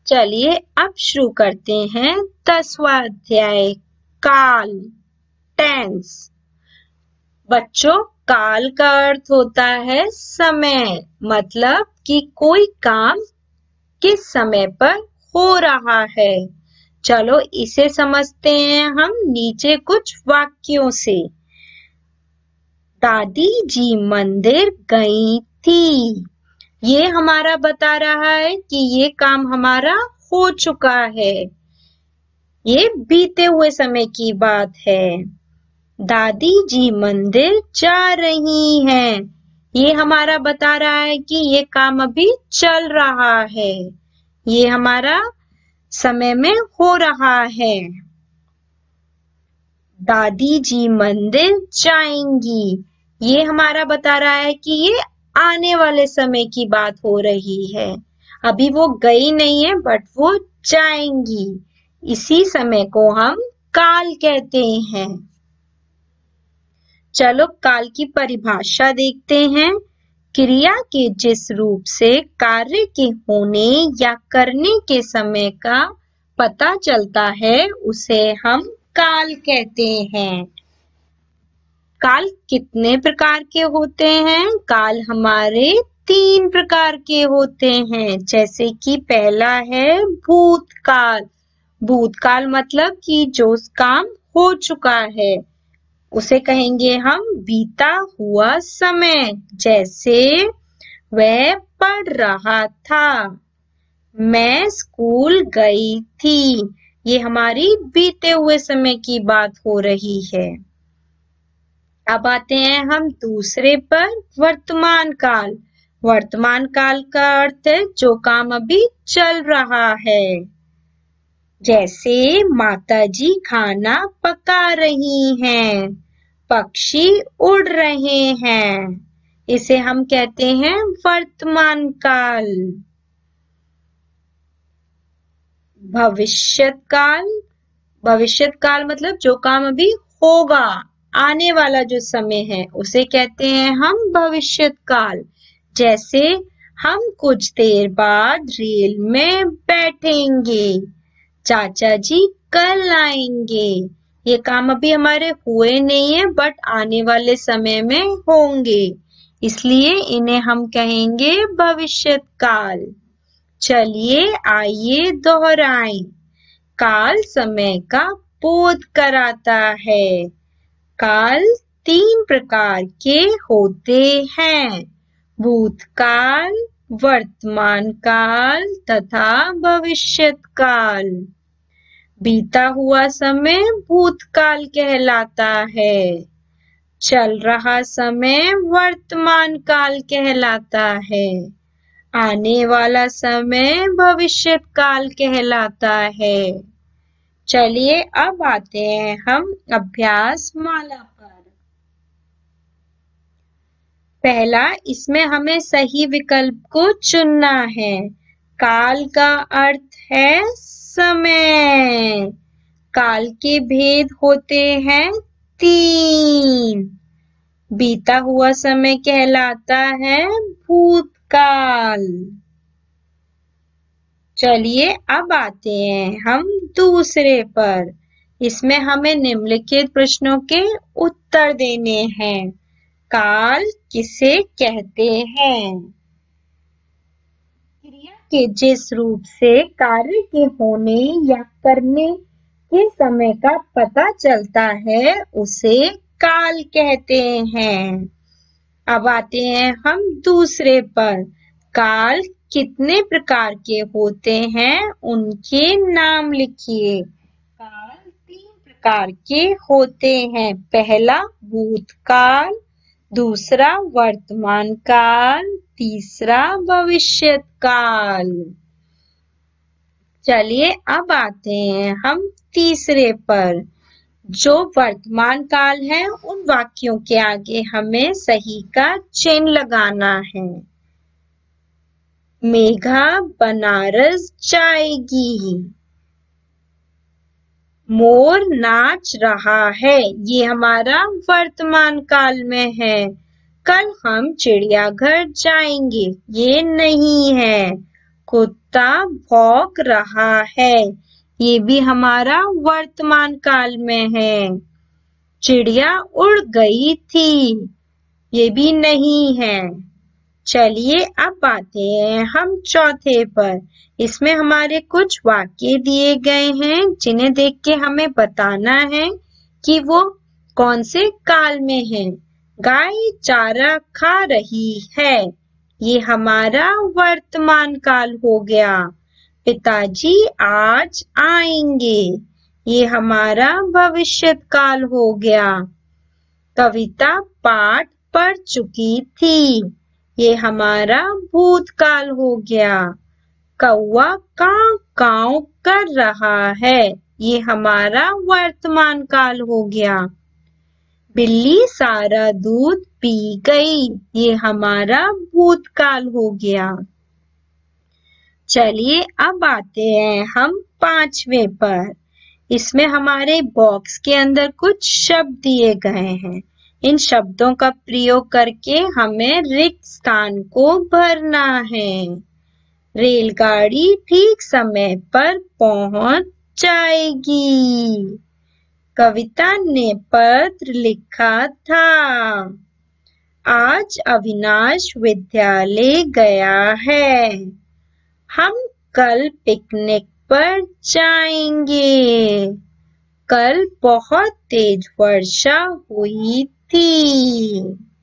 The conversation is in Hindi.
चलिए अब शुरू करते हैं 10वां अध्याय काल टेंस। बच्चों, काल का अर्थ होता है समय, मतलब कि कोई काम किस समय पर हो रहा है। चलो इसे समझते हैं हम नीचे कुछ वाक्यों से। दादी जी मंदिर गई थी। ये हमारा बता रहा है कि ये काम हमारा हो चुका है। ये बीते हुए समय की बात है। दादी जी मंदिर जा रही हैं। ये हमारा बता रहा है कि ये काम अभी चल रहा है। ये हमारा समय में हो रहा है। दादी जी मंदिर जाएंगी। ये हमारा बता रहा है कि ये आने वाले समय की बात हो रही है। अभी वो गई नहीं है बट वो जाएंगी। इसी समय को हम काल कहते हैं। चलो काल की परिभाषा देखते हैं। क्रिया के जिस रूप से कार्य के होने या करने के समय का पता चलता है उसे हम काल कहते हैं। काल कितने प्रकार के होते हैं? काल हमारे 3 प्रकार के होते हैं। जैसे कि पहला है भूतकाल। भूतकाल मतलब कि जो काम हो चुका है उसे कहेंगे हम बीता हुआ समय। जैसे वह पढ़ रहा था, मैं स्कूल गई थी। ये हमारी बीते हुए समय की बात हो रही है। अब आते हैं हम दूसरे पर, वर्तमान काल। वर्तमान काल का अर्थ है जो काम अभी चल रहा है। जैसे माताजी खाना पका रही हैं, पक्षी उड़ रहे हैं। इसे हम कहते हैं वर्तमान काल। भविष्यत काल। भविष्यत काल मतलब जो काम अभी होगा, आने वाला जो समय है उसे कहते हैं हम भविष्यत काल। जैसे हम कुछ देर बाद रेल में बैठेंगे, चाचा जी कल आएंगे। ये काम अभी हमारे हुए नहीं है बट आने वाले समय में होंगे, इसलिए इन्हें हम कहेंगे भविष्यत काल। चलिए आइए दोहराएं। काल समय का बोध कराता है। काल 3 प्रकार के होते हैं, भूतकाल, वर्तमान काल तथा भविष्यत काल। बीता हुआ समय भूतकाल कहलाता है। चल रहा समय वर्तमान काल कहलाता है। आने वाला समय भविष्यत काल कहलाता है। चलिए अब आते हैं हम अभ्यास माला पर। पहला, इसमें हमें सही विकल्प को चुनना है। काल का अर्थ है समय। काल के भेद होते हैं 3। बीता हुआ समय कहलाता है भूतकाल। चलिए अब आते हैं हम दूसरे पर। इसमें हमें निम्नलिखित प्रश्नों के उत्तर देने हैं। काल किसे कहते हैं? क्रिया के जिस रूप से कार्य के होने या करने के समय का पता चलता है उसे काल कहते हैं। अब आते हैं हम दूसरे पर। काल कितने प्रकार के होते हैं उनके नाम लिखिए। काल 3 प्रकार के होते हैं। पहला भूतकाल, दूसरा वर्तमान काल, तीसरा भविष्यत काल। चलिए अब आते हैं हम तीसरे पर। जो वर्तमान काल है उन वाक्यों के आगे हमें सही का चिन्ह लगाना है। मेघा बनारस जाएगी। मोर नाच रहा है। ये हमारा वर्तमान काल में है। कल हम चिड़ियाघर जाएंगे। ये नहीं है। कुत्ता भौंक रहा है। ये भी हमारा वर्तमान काल में है। चिड़िया उड़ गई थी। ये भी नहीं है। चलिए अब आते हैं हम चौथे पर। इसमें हमारे कुछ वाक्य दिए गए हैं जिन्हें देख के हमें बताना है कि वो कौन से काल में है। गाय चारा खा रही है। ये हमारा वर्तमान काल हो गया। पिताजी आज आएंगे। ये हमारा भविष्य काल हो गया। कविता पाठ पढ़ चुकी थी। ये हमारा भूतकाल हो गया। कौवा काव काव कर रहा है। ये हमारा वर्तमान काल हो गया। बिल्ली सारा दूध पी गई। ये हमारा भूतकाल हो गया। चलिए अब आते हैं हम पांचवें पर। इसमें हमारे बॉक्स के अंदर कुछ शब्द दिए गए हैं। इन शब्दों का प्रयोग करके हमें रिक्त स्थान को भरना है। रेलगाड़ी ठीक समय पर पहुंच जाएगी। कविता ने पत्र लिखा था। आज अविनाश विद्यालय गया है। हम कल पिकनिक पर जाएंगे। कल बहुत तेज वर्षा हुई थी।